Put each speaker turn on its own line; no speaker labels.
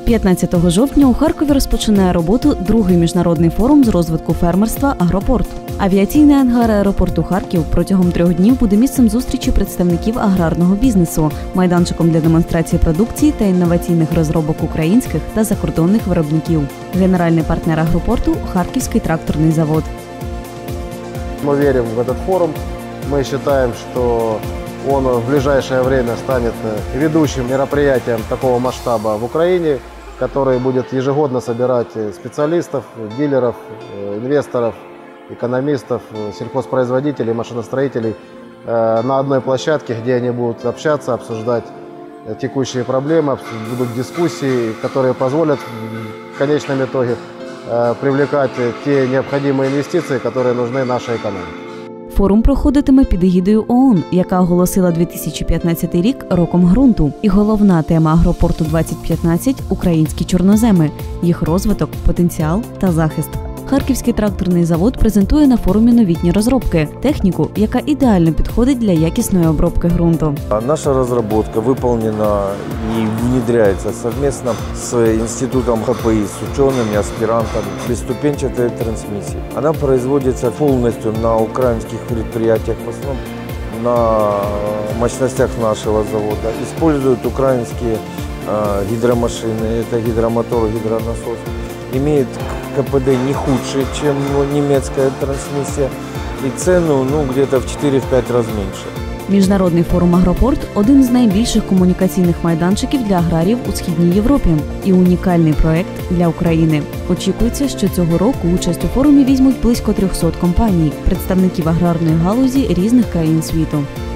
15 жовтня у Харкові розпочинає роботу другий міжнародний форум з розвитку фермерства «Агропорт». Авіаційний ангар аеропорту Харків протягом 3 днів буде місцем зустрічі представників аграрного бізнесу, майданчиком для демонстрації продукції та інноваційних розробок українських та закордонних виробників. Генеральний партнер «Агропорту» – Харківський тракторний завод.
Мы верим в этот форум. Мы считаем, что он в ближайшее время станет ведущим мероприятием такого масштаба в Украине, который будет ежегодно собирать специалистов, дилеров, инвесторов, экономистов, сельхозпроизводителей, машиностроителей на одной площадке, где они будут общаться, обсуждать текущие проблемы, будут дискуссии, которые позволят в конечном итоге привлекать те необходимые инвестиции, которые нужны нашей экономике.
Форум проходитиме під егідою ООН, яка оголосила 2015 рік роком ґрунту. І головна тема «Агропорту 2015» – українські чорноземи, їх розвиток, потенціал та захист. Харківський тракторний завод презентує на форумі новітні розробки – техніку, яка ідеально підходить для якісної обробки ґрунту.
Наша разработка выполнена и внедряется совместно с институтом ХПИ, с учеными, аспирантами. Бесступенчатая трансмиссия. Она производится полностью на украинских предприятиях, в основном на мощностях нашего завода. Используют украинские гидромашины, это гидромотор, гидронасос. Имеет КПД не худшее, чем немецкая трансмиссия, и цену где-то в 4-5 раз меньше.
Міжнародний форум «Агропорт» – один з найбільших комунікаційних майданчиків для аграріїв у Східній Європі і унікальний проект для України. Очікується, що цього року участь у форумі візьмуть близько 300 компаній, представників аграрної галузі різних країн світу.